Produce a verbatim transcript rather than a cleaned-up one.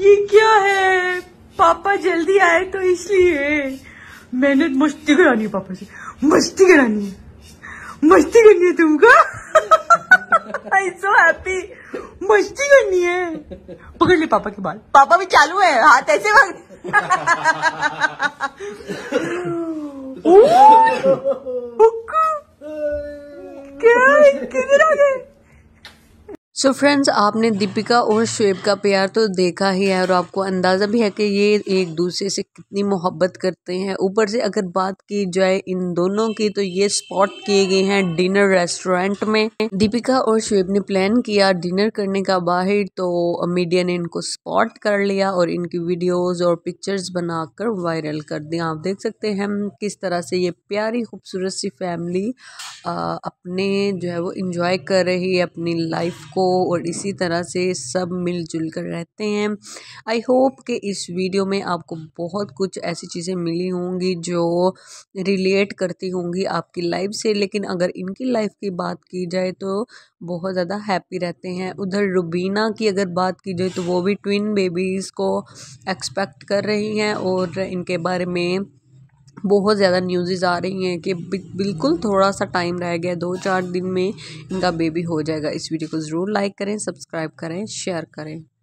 ये क्या है, पापा जल्दी आए तो इसलिए मैंने मस्ती करानी है, पापा से मस्ती करानी है, मस्ती करनी है तुमको। आई सो हैप्पी, मस्ती करनी है। पकड़ ले पापा के बाल, पापा भी चालू है, हाथ ऐसे भाग। क्या किधर आ गए? सो so फ्रेंड्स, आपने दीपिका और शोएब का प्यार तो देखा ही है और आपको अंदाज़ा भी है कि ये एक दूसरे से कितनी मोहब्बत करते हैं। ऊपर से अगर बात की जाए इन दोनों की तो ये स्पॉट किए गए हैं डिनर रेस्टोरेंट में। दीपिका और शोएब ने प्लान किया डिनर करने का बाहर, तो मीडिया ने इनको स्पॉट कर लिया और इनकी वीडियोज़ और पिक्चर्स बनाकर वायरल कर दिया। आप देख सकते हैं किस तरह से ये प्यारी खूबसूरत सी फैमिली अपने जो है वो इंजॉय कर रही है अपनी लाइफ को, और इसी तरह से सब मिलजुल कर रहते हैं। आई होप कि इस वीडियो में आपको बहुत कुछ ऐसी चीज़ें मिली होंगी जो रिलेट करती होंगी आपकी लाइफ से, लेकिन अगर इनकी लाइफ की बात की जाए तो बहुत ज़्यादा हैप्पी रहते हैं। उधर रुबीना की अगर बात की जाए तो वो भी ट्विन बेबीज़ को एक्सपेक्ट कर रही हैं और इनके बारे में बहुत ज़्यादा न्यूज़ आ रही हैं कि बिल्कुल थोड़ा सा टाइम रह गया, दो चार दिन में इनका बेबी हो जाएगा। इस वीडियो को ज़रूर लाइक करें, सब्सक्राइब करें, शेयर करें।